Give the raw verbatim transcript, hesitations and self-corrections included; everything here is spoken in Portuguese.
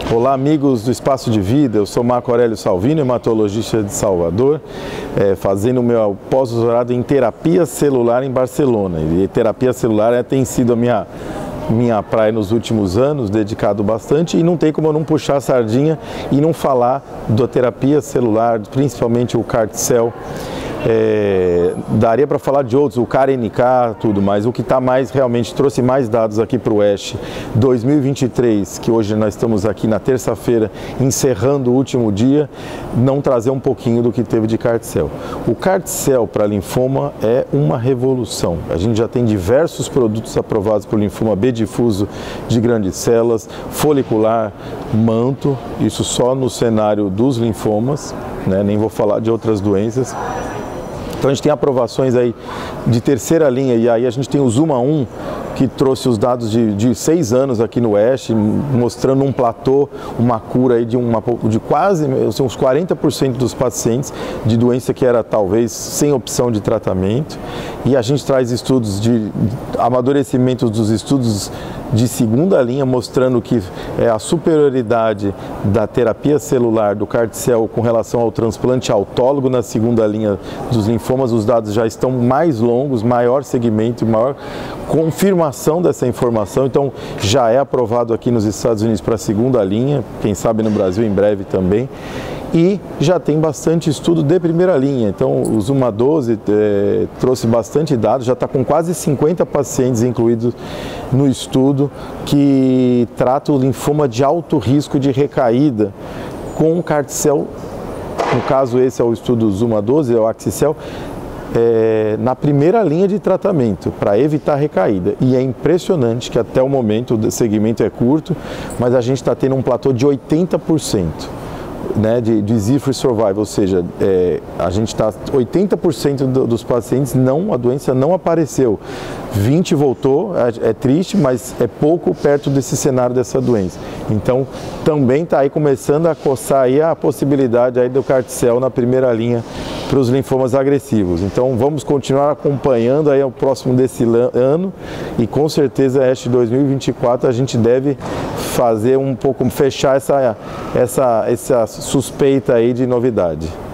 Olá, amigos do Espaço de Vida, eu sou Marco Aurélio Salvino, hematologista de Salvador, é, fazendo o meu pós-doutorado em terapia celular em Barcelona. E terapia celular é, tem sido a minha, minha praia nos últimos anos, dedicado bastante, e não tem como eu não puxar a sardinha e não falar da terapia celular, principalmente o CAR-T-cell. É, daria para falar de outros, o C A R N K, tudo, mas o que está mais, realmente trouxe mais dados aqui para o ASH dois mil e vinte e três, que hoje nós estamos aqui na terça-feira, encerrando o último dia, não trazer um pouquinho do que teve de CAR-T-cell. O CAR-T-cell para linfoma é uma revolução. A gente já tem diversos produtos aprovados por linfoma B difuso de grandes células, folicular, manto, isso só no cenário dos linfomas, né? Nem vou falar de outras doenças. Então a gente tem aprovações aí de terceira linha, e aí a gente tem o Zuma um, que trouxe os dados de, de seis anos aqui no ASH, mostrando um platô, uma cura aí de, uma, de quase assim, uns quarenta por cento dos pacientes de doença que era talvez sem opção de tratamento. E a gente traz estudos de amadurecimento dos estudos de segunda linha, mostrando que é, a superioridade da terapia celular do CAR-T-cell com relação ao transplante autólogo na segunda linha dos linfomas. Os dados já estão mais longos, maior segmento, maior confirmação dessa informação. Então já é aprovado aqui nos Estados Unidos para a segunda linha, quem sabe no Brasil em breve também. E já tem bastante estudo de primeira linha. Então o Zuma doze é, trouxe bastante dados, já está com quase cinquenta pacientes incluídos no estudo que trata o linfoma de alto risco de recaída com o CAR-T-cell. No caso, esse é o estudo Zuma doze, é o Axi-cell, é, na primeira linha de tratamento, para evitar recaída. E é impressionante que até o momento o segmento é curto, mas a gente está tendo um platô de oitenta por cento. Né, de disease-free survival, ou seja, é, a gente está oitenta por cento do, dos pacientes não, a doença não apareceu, vinte por cento voltou, é, é triste, mas é pouco perto desse cenário dessa doença. Então, também está aí começando a coçar aí a possibilidade aí do CAR-T-cell na primeira linha para os linfomas agressivos. Então, vamos continuar acompanhando aí o próximo desse ano, e com certeza ASH dois mil e vinte e quatro a gente deve fazer um pouco, fechar essa, essa, essa suspeita aí de novidade.